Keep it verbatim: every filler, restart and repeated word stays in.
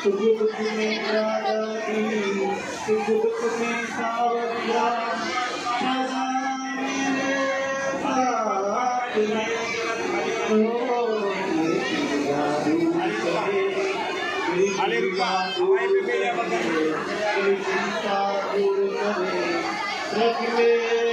सुख दुख में दादी, सुख दुख में सावरिया, सदा मेरे साथ में। ओ मेरी जादू करे, मेरी जादू करे, मेरी चिंता दूर करे, रख ले